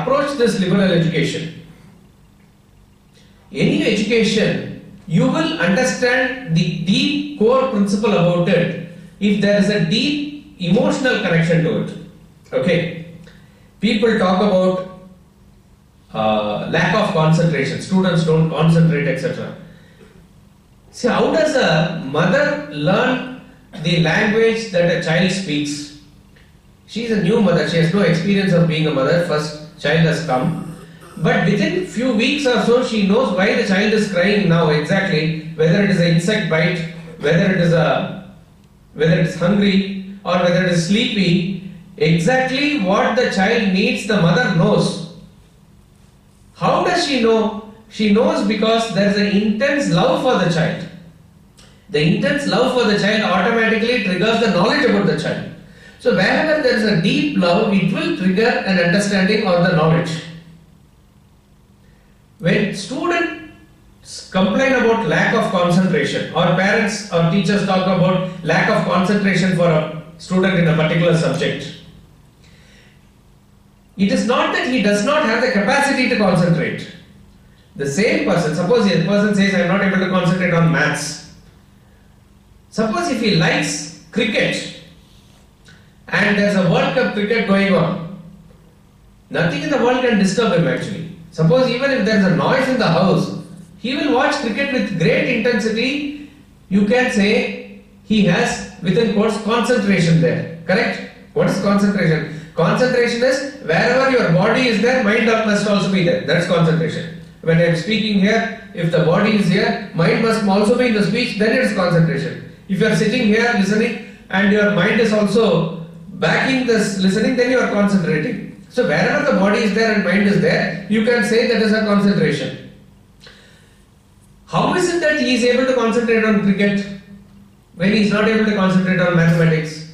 approach this liberal education, any education, you will understand the deep core principle about it if there is a deep emotional connection to it. Okay. People talk about lack of concentration, students don't concentrate, etc. See, how does a mother learn the language that a child speaks? She is a new mother, she has no experience of being a mother, first child has come. But within few weeks or so, she knows why the child is crying now exactly, whether it is an insect bite, whether it is hungry, or whether it is sleepy. Exactly what the child needs, the mother knows. How does she know? She knows because there is an intense love for the child. The intense love for the child automatically triggers the knowledge about the child. So wherever there is a deep love, it will trigger an understanding or the knowledge. When students complain about lack of concentration, or parents or teachers talk about lack of concentration for a student in a particular subject, it is not that he does not have the capacity to concentrate. The same person, suppose a person says, I am not able to concentrate on maths. Suppose if he likes cricket and there is a World Cup cricket going on, nothing in the world can disturb him actually. Suppose even if there is a noise in the house, he will watch cricket with great intensity. You can say he has, within quotes, concentration there. Correct? What is concentration? Concentration is wherever your body is there, mind must also be there. That's concentration. When I am speaking here, if the body is here, mind must also be in the speech, then it is concentration. If you are sitting here listening and your mind is also backing this listening, then you are concentrating. So wherever the body is there and mind is there, you can say that is a concentration. How is it that he is able to concentrate on cricket when he is not able to concentrate on mathematics?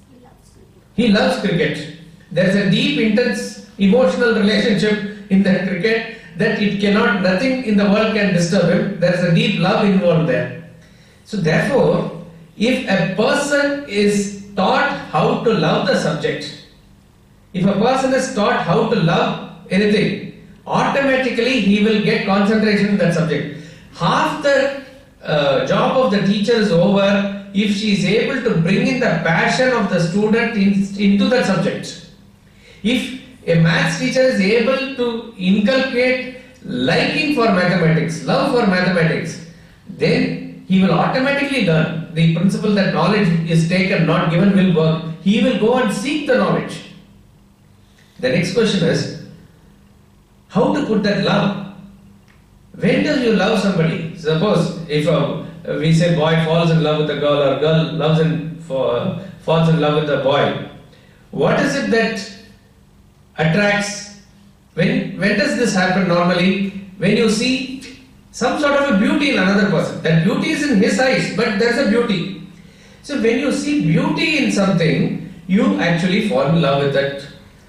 He loves cricket. There is a deep, intense, emotional relationship in that cricket that nothing in the world can disturb him. There is a deep love involved there. So therefore, if a person is taught how to love the subject, if a person is taught how to love anything, automatically he will get concentration in that subject. Half the job of the teacher is over if she is able to bring in the passion of the student into that subject. If a maths teacher is able to inculcate liking for mathematics, love for mathematics, then he will automatically learn. The principle that knowledge is taken, not given, will work. He will go and seek the knowledge. The next question is, how to put that love? When do you love somebody? Suppose if we say boy falls in love with a girl, or girl falls in love with a boy, what is it that attracts? When does this happen normally? When you see some sort of a beauty in another person. That beauty is in his eyes, but there is a beauty. So when you see beauty in something, you actually fall in love with that.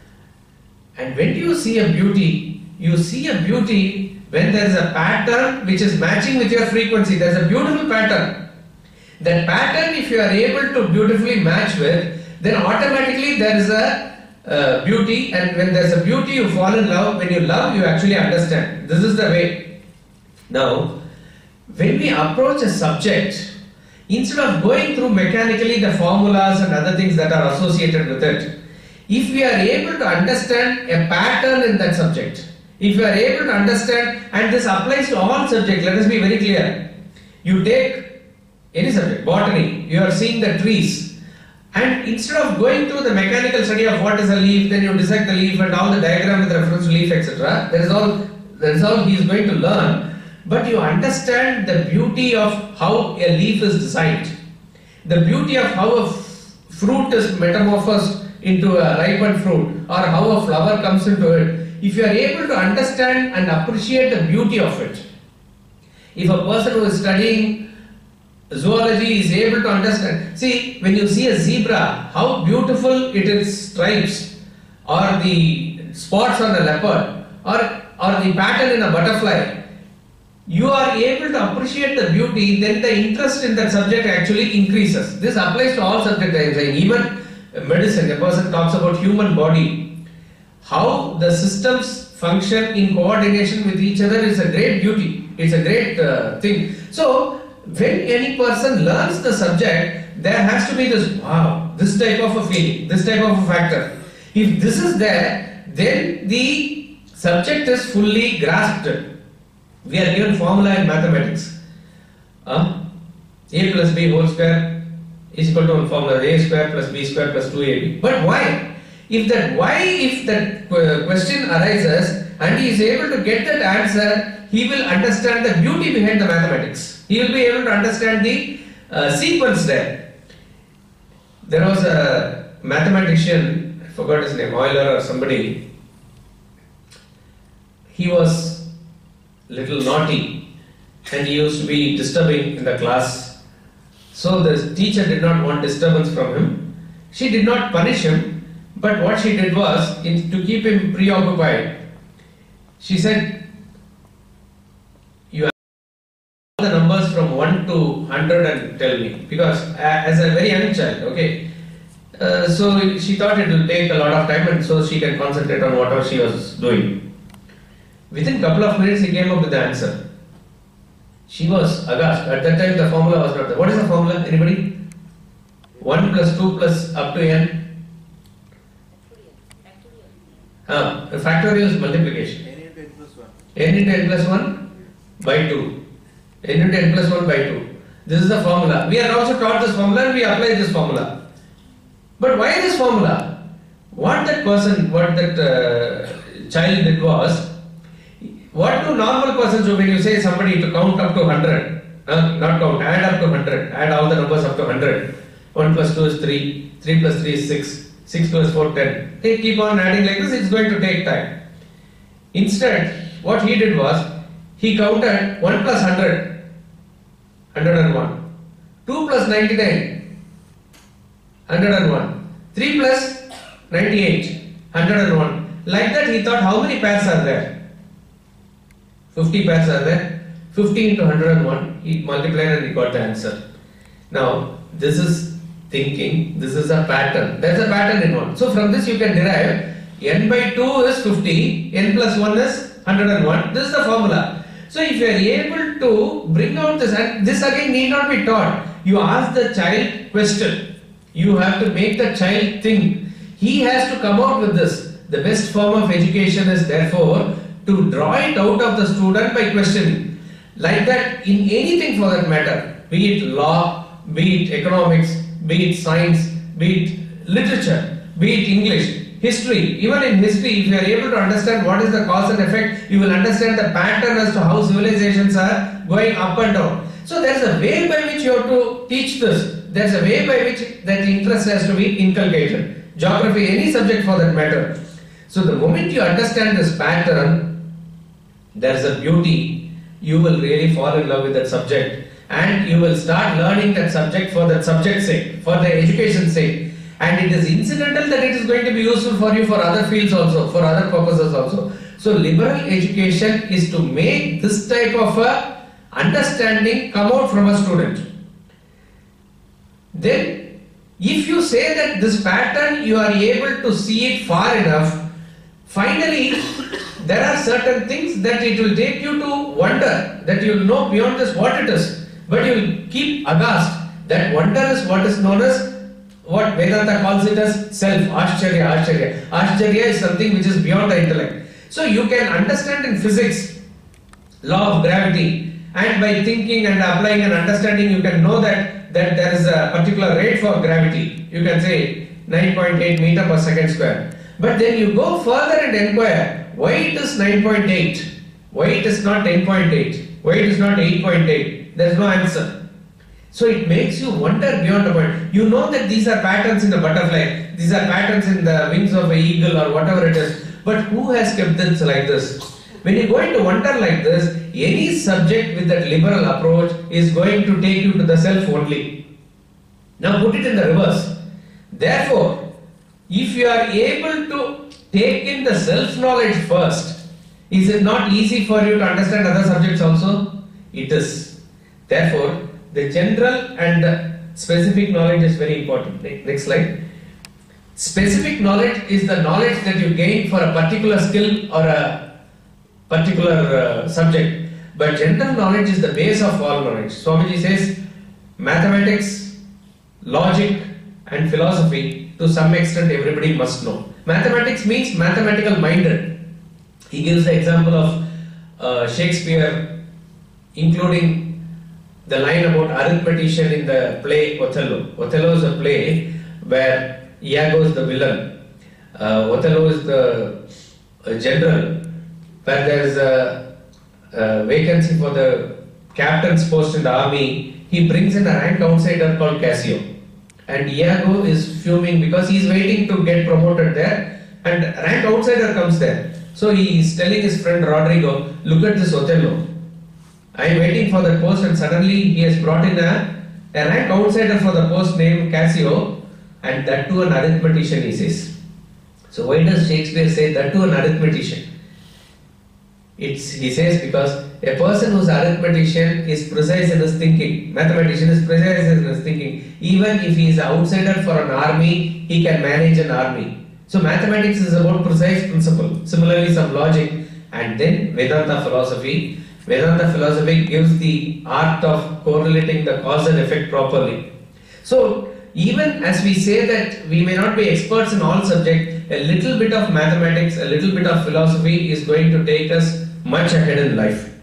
And when do you see a beauty? You see a beauty when there is a pattern which is matching with your frequency. There is a beautiful pattern. That pattern, if you are able to beautifully match with, then automatically there is a beauty, and when there is a beauty, you fall in love. When you love, you actually understand. This is the way. Now, when we approach a subject, instead of going through mechanically the formulas and other things that are associated with it, if we are able to understand a pattern in that subject, if you are able to understand, and this applies to all subjects, let us be very clear. You take any subject, botany, you are seeing the trees, and instead of going through the mechanical study of what is a leaf, then you dissect the leaf and all the diagram with reference to leaf, etc. That is all he is going to learn. But you understand the beauty of how a leaf is designed, the beauty of how a fruit is metamorphosed into a ripened fruit, or how a flower comes into it. If you are able to understand and appreciate the beauty of it, if a person who is studying zoology is able to understand, see, when you see a zebra, how beautiful it is stripes, or the spots on a leopard, or the pattern in a butterfly, you are able to appreciate the beauty, then the interest in that subject actually increases. This applies to all subjects I am saying. Even medicine, a person talks about human body. how the systems function in coordination with each other is a great beauty. It's a great thing. So, when any person learns the subject, there has to be this, wow, this type of a feeling, this type of a factor. If this is there, then the subject is fully grasped. We are given formula in mathematics. A plus b whole square is equal to one formula, a square plus b square plus 2ab. But why? If that question arises and he is able to get that answer, he will understand the beauty behind the mathematics. He will be able to understand the sequence there. There was a mathematician, I forgot his name, Euler or somebody. He was little naughty and he used to be disturbing in the class. So the teacher did not want disturbance from him. She did not punish him, but what she did was, to keep him preoccupied, she said, you have all the numbers from 1 to 100 and tell me, because as a very young child, okay, so she thought it will take a lot of time and so she can concentrate on whatever she was doing. Within a couple of minutes he came up with the answer. She was aghast. At that time the formula was not there. What is the formula? Anybody? 1 plus 2 plus up to n? The factorial is multiplication. n into n plus 1. N into n plus 1 by 2. N into n plus 1 by 2. This is the formula. We are also taught this formula and we apply this formula. But why this formula? What that child did was, what do normal persons do when you say somebody to count up to 100? Not count, add up to 100. Add all the numbers up to 100. 1 plus 2 is 3. 3 plus 3 is 6. 6 plus 4, 10. They keep on adding like this, it's going to take time. Instead, what he did was, he counted 1 plus 100, 101. 2 plus 99, 101. 3 plus 98, 101. Like that he thought, how many pairs are there? 50 pairs are there. 50 into 101, he multiplied and he got the answer. Now, this is thinking, this is a pattern. There's a pattern in one. So from this you can derive n by 2 is 50, n plus 1 is 101. This is the formula. So if you are able to bring out this, and this again need not be taught. You ask the child question. You have to make the child think. He has to come out with this. The best form of education is therefore to draw it out of the student by questioning. Like that in anything for that matter, be it law, be it economics, be it science, be it literature, be it English, history. Even in history, if you are able to understand what is the cause and effect, you will understand the pattern as to how civilizations are going up and down. So there is a way by which you have to teach this. There is a way by which that interest has to be inculcated. Geography, any subject for that matter. So the moment you understand this pattern, there is a beauty. You will really fall in love with that subject. And you will start learning that subject for that subject's sake, for the education's sake. And it is incidental that it is going to be useful for you for other fields also, for other purposes also. So liberal education is to make this type of a understanding come out from a student. Then, if you say that this pattern you are able to see it far enough, finally there are certain things that it will take you to wonder, that you will know beyond this what it is. But you will keep aghast. That wonder is what is known as, what Vedanta calls it as self, Ashcharya, Ashcharya. Ashcharya is something which is beyond the intellect. So you can understand in physics, law of gravity, and by thinking and applying and understanding you can know that there is a particular rate for gravity. You can say 9.8 meter per second square. But then you go further and inquire, why it is 9.8? Why it is not 10.8? Why it is not 8.8? There is no answer. So it makes you wonder beyond the point. You know that these are patterns in a butterfly, these are patterns in the wings of an eagle or whatever it is. But who has kept this like this? When you go into wonder like this, any subject with that liberal approach is going to take you to the self only. Now put it in the reverse. Therefore, if you are able to take in the self-knowledge first, is it not easy for you to understand other subjects also? It is. Therefore, the general and specific knowledge is very important. Next slide. Specific knowledge is the knowledge that you gain for a particular skill or a particular subject. But general knowledge is the base of all knowledge. Swamiji says mathematics, logic and philosophy to some extent everybody must know. Mathematics means mathematical minded. He gives the example of Shakespeare, including the line about arithmetician in the play Othello. Othello is a play where Iago is the villain, Othello is the general, where there is a vacancy for the captain's post in the army. He brings in a rank outsider called Cassio, and Iago is fuming because he is waiting to get promoted there, and a rank outsider comes there. So he is telling his friend Rodrigo, look at this Othello. I am waiting for the post, and suddenly he has brought in a rank outsider for the post named Cassio, and that too an arithmetician, he says. So why does Shakespeare say that too an arithmetician? He says because a person who's arithmetician is precise in his thinking. Mathematician is precise in his thinking. Even if he is an outsider for an army, he can manage an army. So mathematics is about precise principle. Similarly, some logic, and then Vedanta philosophy. Vedanta philosophy gives the art of correlating the cause and effect properly. So even as we say that we may not be experts in all subjects, a little bit of mathematics, a little bit of philosophy is going to take us much ahead in life.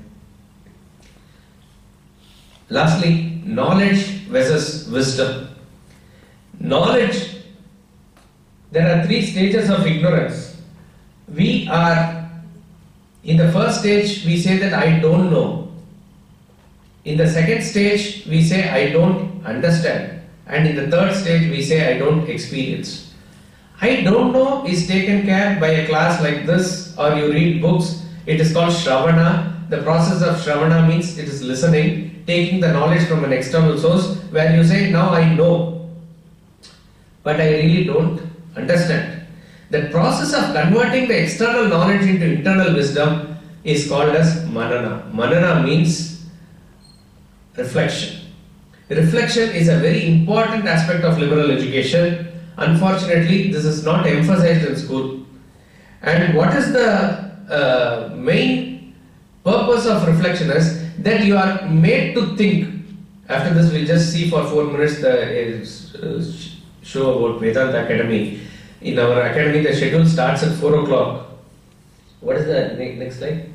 Lastly, knowledge versus wisdom. Knowledge, there are three stages of ignorance. We are, in the first stage, we say that I don't know. In the second stage, we say I don't understand. And in the third stage, we say I don't experience. I don't know is taken care by a class like this, or you read books. It is called Shravana. The process of Shravana means it is listening, taking the knowledge from an external source, where you say, now I know, but I really don't understand. The process of converting the external knowledge into internal wisdom is called as Manana. Manana means reflection. Reflection is a very important aspect of liberal education. Unfortunately, this is not emphasized in school. And what is the main purpose of reflection is that you are made to think. After this, we'll just see for 4 minutes the show about Vedanta Academy. In our academy, the schedule starts at 4 o'clock. What is the next slide?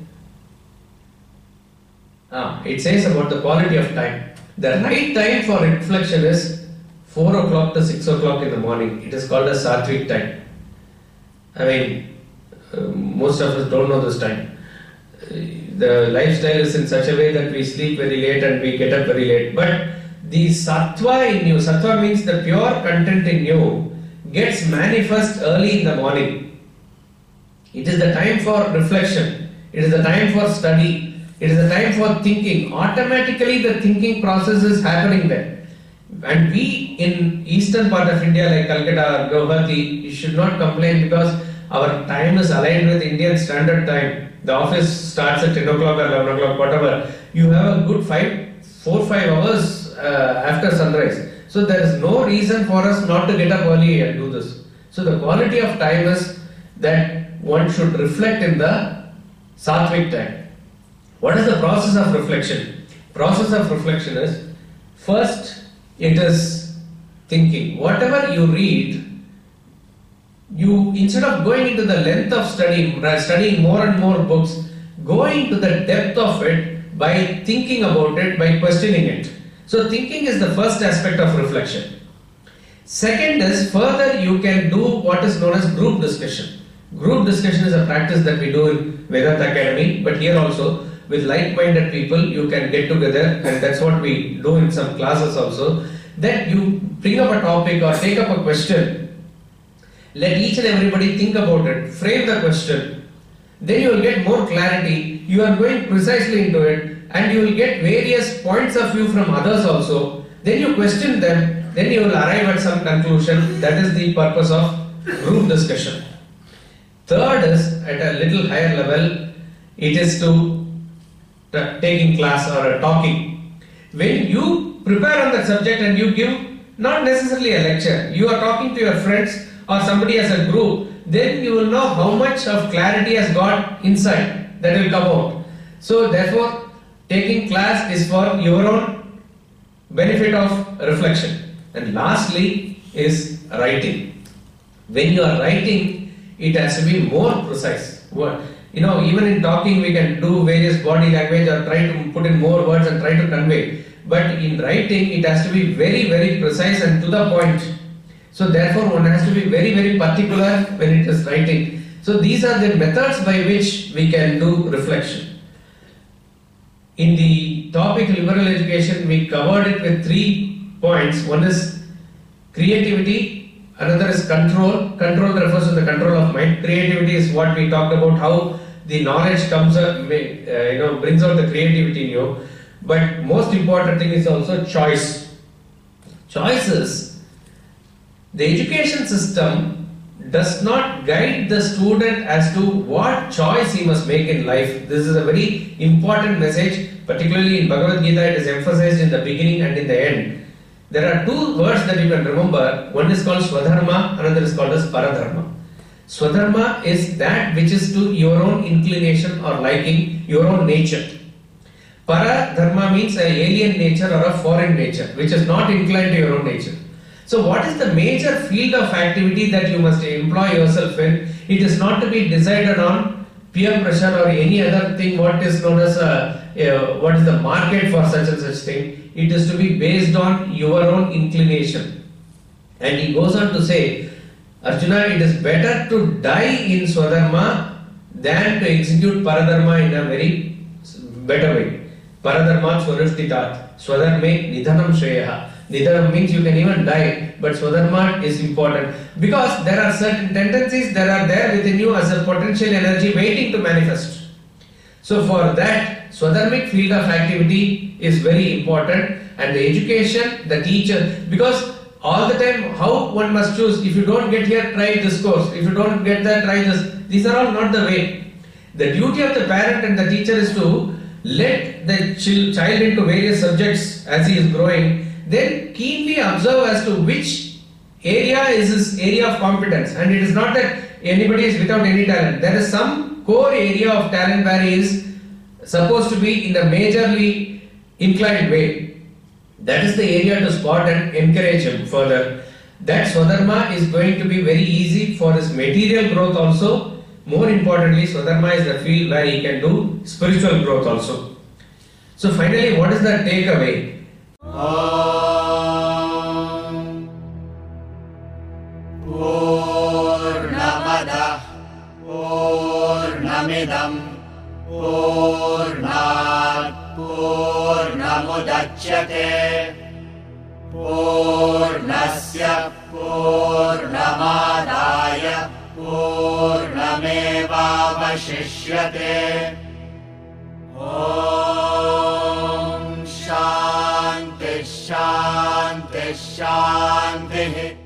It says about the quality of time. The right time for reflection is 4 o'clock to 6 o'clock in the morning. It is called a Sattvic time. I mean, most of us don't know this time. The lifestyle is in such a way that we sleep very late and we get up very late. But the sattva in you, sattva means the pure content in you, gets manifest early in the morning. It is the time for reflection. It is the time for study. It is the time for thinking. Automatically the thinking process is happening there. And we in eastern part of India like Kolkata or Guwahati should not complain because our time is aligned with Indian standard time. The office starts at 10 o'clock or 11 o'clock, whatever. You have a good 4-5 hours after sunrise. So there is no reason for us not to get up early and do this. So the quality of time is that one should reflect in the Sattvic time. What is the process of reflection? Process of reflection is, first it is thinking. Whatever you read, you instead of going into the length of studying more and more books, go into the depth of it by thinking about it, by questioning it. So thinking is the first aspect of reflection. Second is, further you can do what is known as group discussion. Group discussion is a practice that we do in Vedanta Academy, but here also with like-minded people you can get together, and that's what we do in some classes also, that you bring up a topic or take up a question, let each and everybody think about it, frame the question, then you will get more clarity, you are going precisely into it, and you will get various points of view from others also, then you question them, then you will arrive at some conclusion. That is the purpose of group discussion. Third is, at a little higher level, it is to taking class or talking. When you prepare on that subject and you give not necessarily a lecture, you are talking to your friends or somebody as a group, then you will know how much of clarity has got inside that will come out. So therefore, taking class is for your own benefit of reflection. And lastly is writing. When you are writing, it has to be more precise. Even in talking we can do various body language or try to put in more words and try to convey. But in writing, it has to be very, very precise and to the point. So therefore, one has to be very, very particular when it is writing. So these are the methods by which we can do reflection. In the topic liberal education, we covered it with 3 points. One is creativity, another is control. Control refers to the control of mind. Creativity is what we talked about, how the knowledge comes up, brings out the creativity in you. But most important thing is also choice. Choices. The education system does not guide the student as to what choice he must make in life. This is a very important message, particularly in Bhagavad Gita. It is emphasized in the beginning and in the end. There are 2 words that you can remember. One is called Swadharma, another is called as Paradharma. Swadharma is that which is to your own inclination or liking, your own nature. Paradharma means an alien nature or a foreign nature, which is not inclined to your own nature. So what is the major field of activity that you must employ yourself in? It is not to be decided on peer pressure or any other thing, what is known as what is the market for such and such thing. It is to be based on your own inclination. And he goes on to say, Arjuna, it is better to die in Swadharma than to execute Paradharma in a very better way. Paradharma Swarishtitat, Swadharme Nidhanam Shreyaha. Nidhanam means you can even die, but Swadharma is important because there are certain tendencies that are there within you as a potential energy waiting to manifest. So for that, Swadharmic field of activity is very important, and the education, the teacher, because all the time how one must choose, if you don't get here, try this course, if you don't get that, try this. These are all not the way. The duty of the parent and the teacher is to let the child into various subjects as he is growing, then keenly observe as to which area is his area of competence. And it is not that anybody is without any talent. There is some core area of talent where he is supposed to be in a majorly inclined way. That is the area to spot and encourage him further. That Swadharma is going to be very easy for his material growth also. More importantly, Swadharma is the field where he can do spiritual growth also. So finally, what is the takeaway? Purnamada Purnamidam Purnat Purnamudachyate Purnasya Purnamadaya Purnamevavashishyate. Om Shanti Shanti Shanti.